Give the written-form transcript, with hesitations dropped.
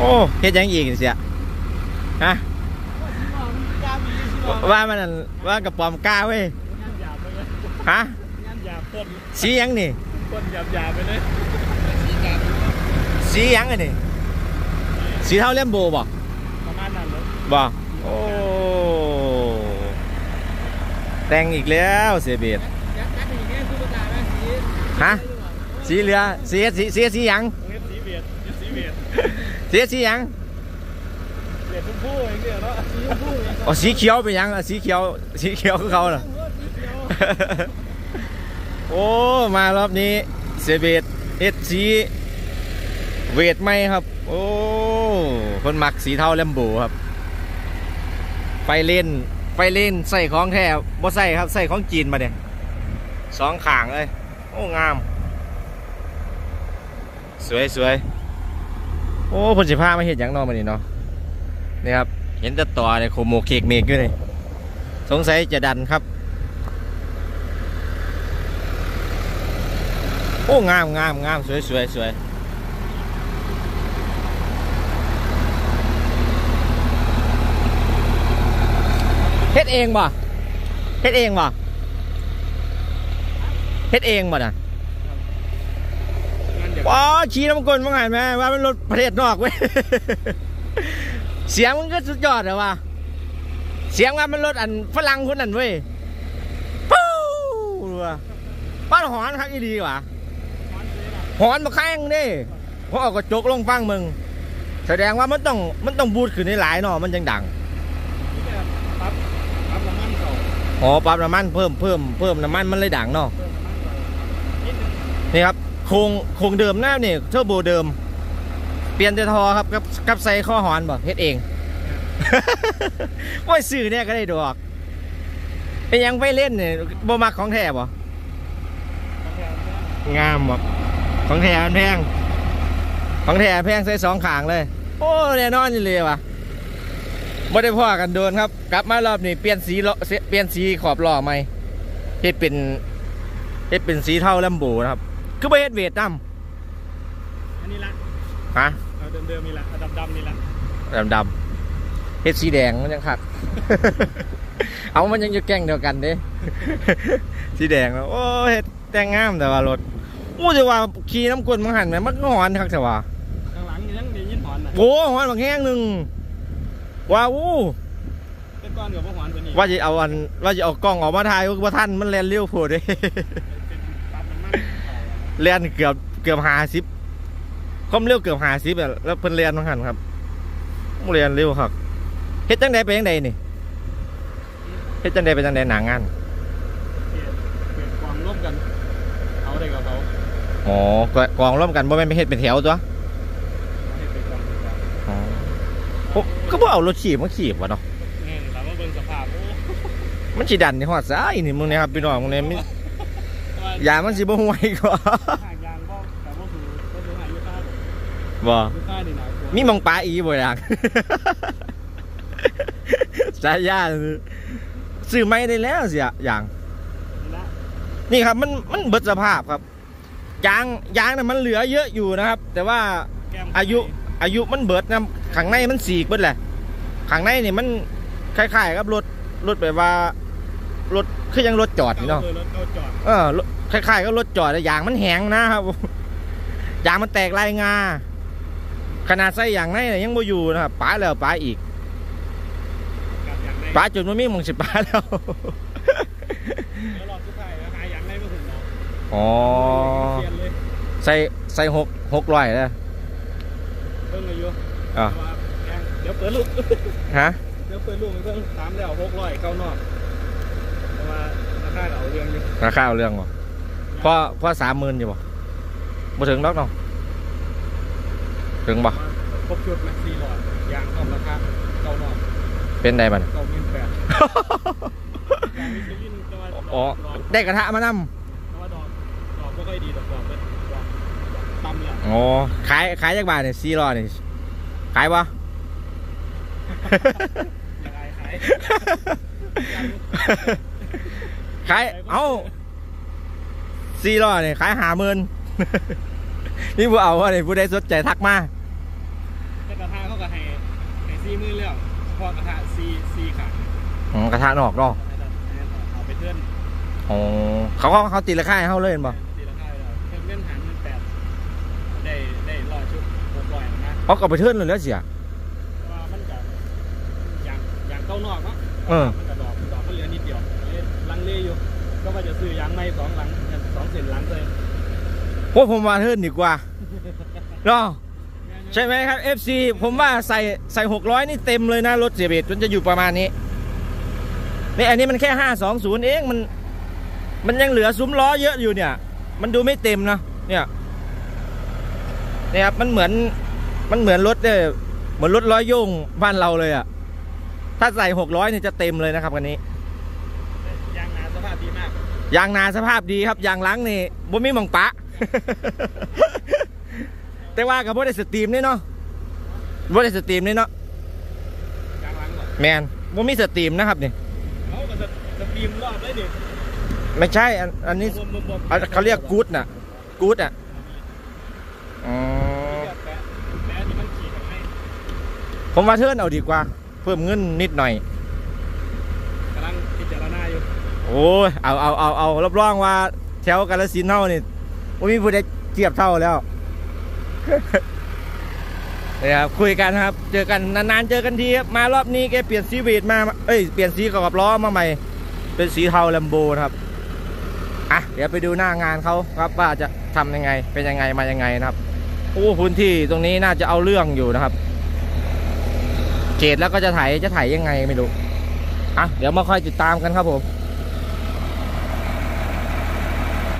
อ้เฮ็ดยังอีกเสียฮะว่ามันว่ากระป๋อมกล้าเว้ยฮะสียังนี่ไปเลยสียังไงนี่สีเท่าเล่มโบบ่ประมาณนั้นเลยบ่โอ้แต่งอีกแล้วเสียเบียดฮะสีเหลือสียังสียังเบียดชมพูอย่างเดียวเนาะอ๋อสีเขียวเป็นยังสีเขียวคือเขาเหรอโอ้มารอบนี้เสียเบียดสีเวทไหมครับโอ้คนมักสีเทาแลมโบครับไฟเล่นใส่ของแท้บ่ใส่ครับใส่ของจีนมาเนี่ยสองข้างเลยโอ้งามสวยโอ้พลสิพามาเห็นอย่างนอกมานี่เนาะนี่ครับเห็นแต่ต่อเนี่ยโคโมเคกเมกด้วยเลยสงสัยจะดันครับโอ้งามสวยเฮ็ดเองบ่นะว้าขี่น้ำกลมั้งไงแม่ว่าเป็นรถประเทศนอกเว้ยเสียงมันก็สุดยอดเหรอวะเสียงว่ามันรถอันฝรั่งคนนั้นเว้ยปู๊ว่ะป้านหอนครับอีดีว่ะหอนมาแข้งดิเพราะเอากระจกลงฟังมึงแสดงว่ามันต้องบูดขึ้นในหลายเนาะมันจังดังอ๋อปรับน้ำมันเพิ่มน้ำมันมันเลยดังเนาะนี่ครับโครงเดิมหน้าเนี่ยเทอร์โบเดิมเปลี่ยนแต่ทอครับกับใส่ข้อหอนบ่เฮ็ดเองว่าสื่อเนี่ยก็ได้ดอกเป็นยังไปเล่นเนี่ยบ่มักของแท้บ่งามบ่ของแท้มันแพงใส่สองข้างเลยโอ้แน่นอนอยู่เลยว่ะไม่ได้พ่อกันโดนครับกลับมารอบนี้เปลี่ยนสีขอบล้อใหม่เฮ็ดเป็นสีเทาแลมโบนะครับคือไปเฮ็ดเวทดำอันนี้ละฮะเอาเดิมนี่ละดำนี่ละดำเฮ็ดสีแดงมันยังขัด เอามันยังอยู่แกงเดียวกันเด้ สีแดงแล้วโอ้เฮ็ดแต่งงามแต่ว่ารถโอ้จะว่าขี่น้ำกลนมันหันไหมมันหอนครับแต่ว่าข้างหลังยังได้ยินหอนโอ้หอนบางแห้งหนึ่งว้าวเป็นก้อนกับพวกหอนตัวนี้ว่าจะเอากล้องออกมาถ่ายว่าท่านมันแลนเลี้ยวโผล่ด้วยแลนเกือบ50ความเร็วเกือบ50แล้วเพิ่นแลนมาหันครับแลนเร็วครับเฮ็ดจังใดไปจังใดนี่เฮ็ดจังใดไปจังใดหนังงานเปลี่ยนกองร่วมกันเอาได้กับเขาอ๋อกองร่วมกันบ่แม่นไปเฮ็ดเป็นแถวตัวก็บ่เอารถขีบมาขีบวะเนาะถามว่าเบิ่งสภาพมันสิดันในหอดซ้ายนี่มึงเนี่ยครับพี่น้องมึงเนี่ยยามันสิบ่ห่วยกว่ายางก็แต่ว่าคือก็ดูหายอยู่ใต้บ่มีมองปลาอีบ่อยากสายยาซื้อไม่ได้แล้วเสียอย่างนี่ครับมันเบิดสภาพครับยางน่ะมันเหลือเยอะอยู่นะครับแต่ว่าอายุมันเบิดนะข้างในมันสีกเบิดแหละข้างในนี่มันคล้ายๆกับรถแบบว่ารถคือยังรถจอดเนาะคล้ายๆกับรถจอดแต่ยางมันแห้งนะครับยางมันแตกลายงาขนาดใส่ยางในยังบ่อยู่นะครับป้าแล้วป้าอีกป้าจุดมันมีมึงสิป้าแล้วอ๋อใส่600แล้วเพิ่งอายุเดี๋ยวเปิดลูกฮะเดี๋ยวเปิดลูกเพิ่งถามแล้ว600เข้านอกแต่ว่าราคาเอาเรื่องอยู่ราคาเอาเรื่องบ่พอ30,000อยู่บ่ถึงดอกเนาะถึงบ่ครบชุดไหม400ยางราคาเข้านอกเป็นได้บ้างอ๋อได้กระทะมานำดอกไม่ค่อยดีดอกต่ำเลยอ๋อขายจากบ้านเนี่ย400นี่ขายปะขายเอา400เนี่ยขาย50,000นี่ผู้เอาว่าเนี่ยผู้ใดสนใจทักมา 40,000แล้วพอกระทะ4ขากระทะนอกเนาะเอาไปเทื่อนอ๋อเขาตีราคาให้เขาเลยเห็นป่ะตีราคาเราเงินหัน8ได้รอชุด600นะเขาก็ไปเทิร์นเลยแล้วเสียว่ามันกับอย่างเก้านอกเนาะมันกับดอกมันเหลือนิดเดียวลังเลอยู่ก็ว่าจะซื้อยางไม้2 หลัง2 เส้นหลังเลยพวกผมมาเทิร์นดีกว่าเนาะใช่ไหมครับ FC ผมว่าใส่600นี่เต็มเลยนะรถเสียเบสมันจะอยู่ประมาณนี้นี่อันนี้มันแค่520เองมันยังเหลือซุ้มล้อเยอะอยู่เนี่ยมันดูไม่เต็มนะเนี่ยครับมันเหมือนรถเนี่ยเหมือนรถร้อยโยงบ้านเราเลยอ่ะถ้าใส่600เนี่ยจะเต็มเลยนะครับคันนี้ยางนาสภาพดีมากยางนาสภาพดีครับยางล้างนี่บ่มีหม่องปะ แต่ว่ากับบ่ได้สตรีมนี่เนาะบ่ได้สตรีมนี่เนาะยางล้างหรอแมนบ่มีสตรีมนะครับนี่เขาก็สตรีมรอบเลยดิไม่ใช่อันนี้เขาเรียกกู๊ดน่ะกู๊ดอ่ะผมว่าเทิร์นเอาดีกว่าเพิ่มเงินนิดหน่อยกำลังพิจารณาอยู่โอ้ยเอารับรองว่าแถวกาฬสินธุ์เท่านี่ว่ามีผู้ใดเทียบเท่าแล้วเนี่ยครับคุยกันครับเจอกันนานๆเจอกันทีครับมารอบนี้แกเปลี่ยนซีวีดมาเปลี่ยนสีกับล้อมาใหม่เป็นสีเทาแลมโบนะครับอ่ะเดี๋ยวไปดูหน้างานเขาครับว่าจะทำยังไงเป็นยังไงมายังไงนะครับโอ้พื้นที่ตรงนี้น่าจะเอาเรื่องอยู่นะครับเขตแล้วก็จะถ่ายยังไงไม่รู้อ่ะเดี๋ยวมาค่อยติดตามกันครับผม